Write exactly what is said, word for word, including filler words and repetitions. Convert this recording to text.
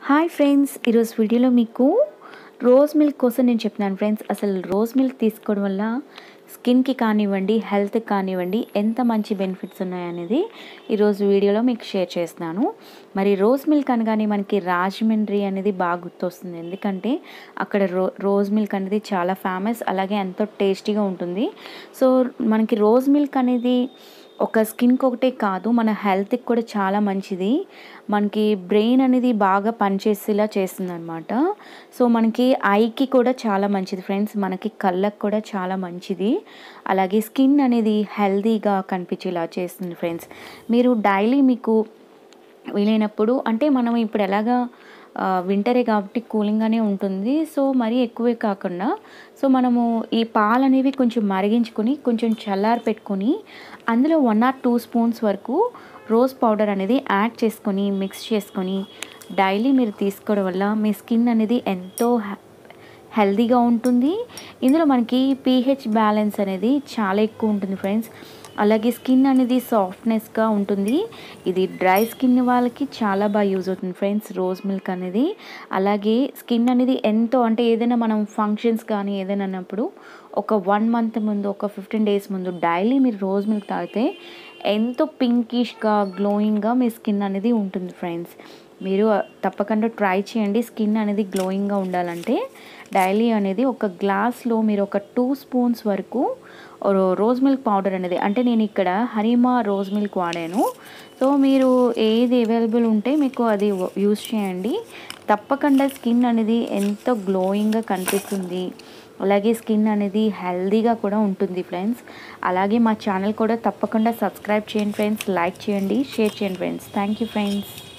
Hi friends, ఈరోజు వీడియోలో మీకు రోజ్ మిల్క్ కోసం నేను చెప్తున్నాను ఫ్రెండ్స్. అసలు రోజ్ మిల్క్ తీసుకోవడం వల్ల స్కిన్కి కానివ్వండి, హెల్త్కి కానివ్వండి ఎంత మంచి బెనిఫిట్స్ ఉన్నాయనేది ఈరోజు వీడియోలో మీకు షేర్ చేస్తున్నాను. మరి రోజ్ మిల్క్ అనగానే మనకి రాజమండ్రి అనేది బాగా గుర్తొస్తుంది. ఎందుకంటే అక్కడ రో రోజ్ మిల్క్ అనేది చాలా ఫేమస్, అలాగే ఎంతో టేస్టీగా ఉంటుంది. సో మనకి రోజ్ మిల్క్ అనేది ఒక స్కిన్కి ఒకటే కాదు, మన హెల్త్కి కూడా చాలా మంచిది. మనకి బ్రెయిన్ అనేది బాగా పనిచేసేలా చేస్తుంది అనమాట. సో మనకి ఐకి కూడా చాలా మంచిది ఫ్రెండ్స్, మనకి కళ్ళకు కూడా చాలా మంచిది. అలాగే స్కిన్ అనేది హెల్తీగా కనిపించేలా చేస్తుంది ఫ్రెండ్స్. మీరు డైలీ మీకు వీలైనప్పుడు, అంటే మనం ఇప్పుడు ఎలాగా వింటరే కాబట్టి కూలింగ్గానే ఉంటుంది. సో మరీ ఎక్కువే కాకుండా సో మనము ఈ పాలు అనేవి కొంచెం మరిగించుకొని కొంచెం చల్లారి పెట్టుకొని అందులో వన్ ఆర్ టూ స్పూన్స్ వరకు రోజ్ పౌడర్ అనేది యాడ్ చేసుకొని మిక్స్ చేసుకొని డైలీ మీరు తీసుకోవడం వల్ల మీ స్కిన్ అనేది ఎంతో హెల్తీగా ఉంటుంది. ఇందులో మనకి పీహెచ్ బ్యాలెన్స్ అనేది చాలా ఎక్కువ ఉంటుంది ఫ్రెండ్స్. అలాగే స్కిన్ అనేది సాఫ్ట్నెస్గా ఉంటుంది. ఇది డ్రై స్కిన్ వాళ్ళకి చాలా బాగా యూజ్ అవుతుంది ఫ్రెండ్స్ రోజ్ మిల్క్ అనేది. అలాగే స్కిన్ అనేది ఎంతో, అంటే ఏదైనా మనం ఫంక్షన్స్ కానీ ఏదైనా అన్నప్పుడు ఒక వన్ మంత్ ముందు, ఒక ఫిఫ్టీన్ డేస్ ముందు డైలీ మీరు రోజ్ మిల్క్ తాగితే ఎంతో పింకిష్గా గ్లోయింగ్గా మీ స్కిన్ అనేది ఉంటుంది ఫ్రెండ్స్. మీరు తప్పకుండా ట్రై చేయండి. స్కిన్ అనేది గ్లోయింగ్గా ఉండాలంటే డైలీ అనేది ఒక గ్లాస్లో మీరు ఒక టూ స్పూన్స్ వరకు రోజ్ మిల్క్ పౌడర్ అనేది, అంటే నేను ఇక్కడ హరిమా రోజ్ మిల్క్ వాడాను. సో మీరు ఏది అవైలబుల్ ఉంటే మీకు అది యూస్ చేయండి. తప్పకుండా స్కిన్ అనేది ఎంతో గ్లోయింగ్గా కనిపిస్తుంది. అలాగే స్కిన్ అనేది హెల్తీగా కూడా ఉంటుంది ఫ్రెండ్స్. అలాగే మా ఛానల్ కూడా తప్పకుండా సబ్స్క్రైబ్ చేయండి ఫ్రెండ్స్, లైక్ చేయండి, షేర్ చేయండి ఫ్రెండ్స్. Thank you friends.